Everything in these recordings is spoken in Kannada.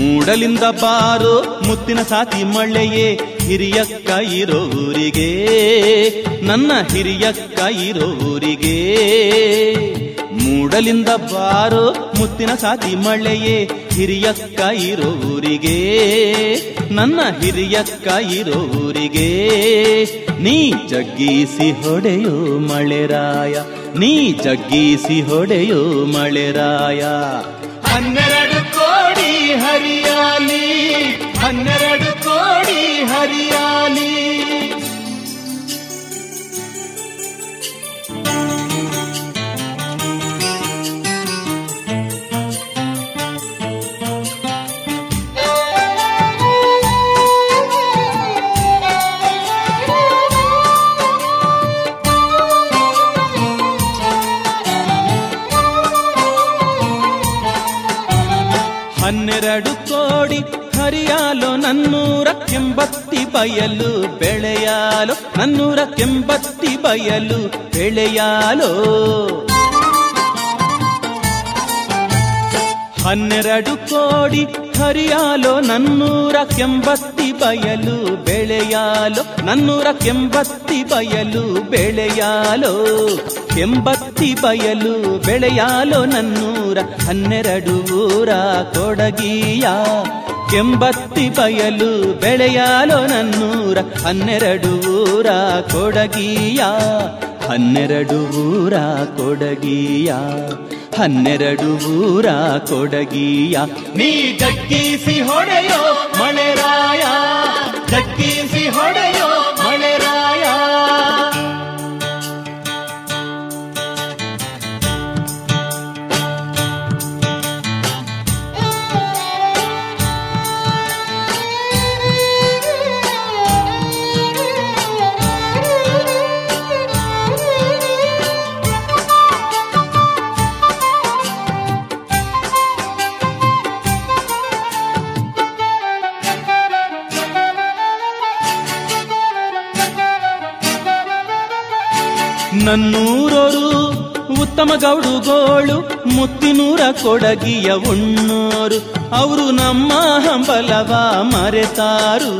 ಮೂಡಲಿಂದ ಬಾರೋ ಮುತ್ತಿನ ಸಾತಿ ಮಳೆಯೇ ಹಿರಿಯಕ್ಕ ಇರೋ ಊರಿಗೆ, ನನ್ನ ಹಿರಿಯಕ್ಕ ಇರೋ ಊರಿಗೆ. ಮೂಡಲಿಂದ ಬಾರೋ ಮುತ್ತಿನ ಸಾತಿ ಮಳೆಯೇ ಹಿರಿಯಕ್ಕ ಇರೋ ಊರಿಗೆ, ನನ್ನ ಹಿರಿಯಕ್ಕ ಇರೋ ಊರಿಗೆ. ನೀ ಜಗ್ಗಿಸಿ ಹೊಡೆಯೋ ಮಳೆರಾಯ, ನೀ ಜಗ್ಗಿಸಿ ಹೊಡೆಯೋ ಮಳೆರಾಯ. 12 ಕೋಡಿ ಹರಿಯಾಲಿ, 12 ಕೋಡಿ ಹರಿಯಾಲಿ. ಹನ್ನೆರಡು ಕೋಡಿ ಹರಿಯಾಲೋ ನನ್ನೂರ ಕೆಂಬತ್ತಿ ಬಯಲು ಬೆಳೆಯಾಲೋ, ನನ್ನೂರ ಕೆಂಬತ್ತಿ ಬಯಲು ಬೆಳೆಯಾಲೋ. 12 ಕೋಡಿ ಹರಿಯಾಲೋ ನನ್ನೂರ ಕೆಂಬತ್ತಿ ಬಯಲು ಬೆಳೆಯಾಲೋ, ನನ್ನೂರ ಕೆಂಬತ್ತಿ ಬಯಲು ಬೆಳೆಯಾಲೋ. ಕೆಂಬತ್ತಿ ಬಯಲು ಬೆಳೆಯಾಲೋ ನನ್ನೂರ 12 ಊರ ಕೊಡಗಿಯ. ಕೆಂಬತ್ತಿ ಬಯಲು ಬೆಳೆಯಾಲೋ ನನ್ನೂರ 12 ಊರ ಕೊಡಗಿಯ, 12 ಊರ ಕೊಡಗಿಯ, 12 ಊರ ಕೊಡಗಿಯ. ನೀ ಜಗ್ಗಿಸಿ ಹೊಡೆಯೋ ಮಳೆರಾಯ, ಜಗ್ಗಿಸಿ ಹೊಡೆಯೋ ಮಳೆರಾಯ. ನನ್ನೂರೋರು ಉತ್ತಮ ಗೌಡುಗೋಳು ಮುತ್ತಿನೂರ ಕೊಡಗಿಯ ಉಣ್ಣೋರು, ಅವರು ನಮ್ಮ ಹಂಬಲವ ಮರೆತಾರು.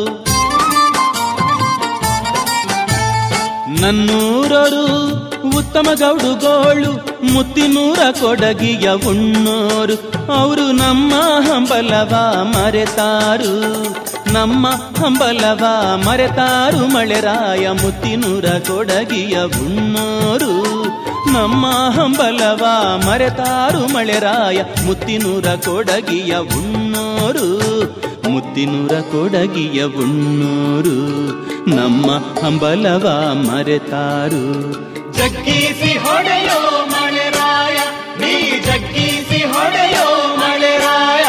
ನನ್ನೂರೋರು ಉತ್ತಮ ಗೌಡುಗೋಳು ಮುತ್ತಿನೂರ ಕೊಡಗಿಯ ಉಣ್ಣೋರು, ಅವರು ನಮ್ಮ ಹಂಬಲವ ಮರೆತಾರು. ನಮ್ಮ ಹಂಬಲವ ಮರೆತಾರು ಮಳೆರಾಯ ಮುತ್ತಿನೂರ ಕೊಡಗಿಯ ಉಣ್ಣೋರು. ನಮ್ಮ ಹಂಬಲವ ಮರೆತಾರು ಮಳೆರಾಯ ಮುತ್ತಿನೂರ ಕೊಡಗಿಯ ಉಣ್ಣೋರು, ಮುತ್ತಿನೂರ ಕೊಡಗಿಯ ಉಣ್ಣೋರು. ನಮ್ಮ ಹಂಬಲವ ಮರೆತಾರು. ಜಗ್ಗಿಸಿ ಹೊಡೆಯೋ ಮಳೆರಾಯ, ನೀ ಜಗ್ಗಿಸಿ ಹೊಡೆಯೋ ಮಳೆರಾಯ.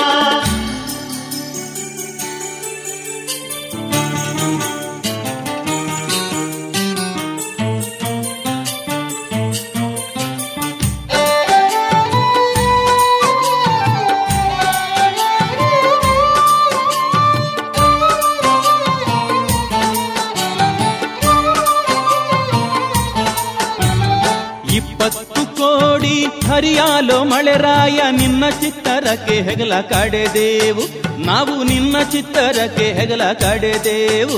ಹರಿಯಾಲೋ ಮಳೆರಾಯ ನಿನ್ನ ಚಿತ್ತರಕ್ಕೆ ಹೆಗಲ ಕಡೆದೇವು, ನಾವು ನಿನ್ನ ಚಿತ್ತರಕ್ಕೆ ಹೆಗಲ ಕಡೆದೇವು.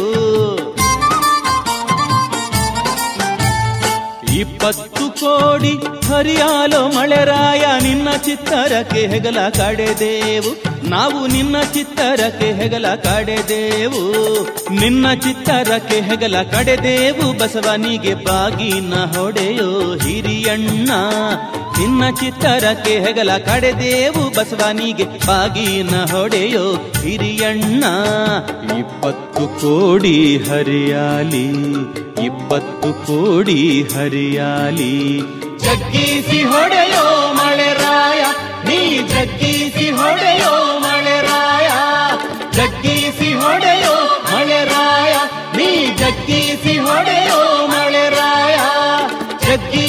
20 ಕೋಡಿ ಹರಿಯಾಲೋ ಮಳೆರಾಯ ನಿನ್ನ ಚಿತ್ತರಕ್ಕೆ ಹೆಗಲ ಕಡೆದೇವು, ನಾವು ನಿನ್ನ ಚಿತ್ತರಕ್ಕೆ ಹೆಗಲ ಕಡೆದೇವು. ನಿನ್ನ ಚಿತ್ತರಕ್ಕೆ ಹೆಗಲ ಕಡೆದೇವು, ಬಸವನಿಗೆ ಬಾಗಿನ ಹೊಡೆಯೋ ಹಿರಿಯಣ್ಣ. ನಿನ್ನ ಚಿತ್ತರಕ್ಕೆ ಹೆಗಲ ಕಡೆದೇವು, ಬಸವನಿಗೆ ಬಾಗಿನ ಹೊಡೆಯೋ ಹಿರಿಯಣ್ಣ. 20 ಕೋಡಿ ಹರಿಯಾಲಿ, 20 ಕೋಡಿ ಹರಿಯಾಲಿ. ಜಗ್ಗಿಸಿ ಹೊಡೆಯೋ ಮಳೆರಾಯ, ನೀ ಜಗ್ಗಿಸಿ ಹೊಡೆಯೋ ಮಳೆರಾಯ. ಜಗ್ಗಿಸಿ ಹೊಡೆಯೋ ಮಳೆರಾಯ, ನೀ ಜಗ್ಗಿಸಿ ಹೊಡೆಯೋ ಮಳೆರಾಯ. ಜಗ್ಗಿ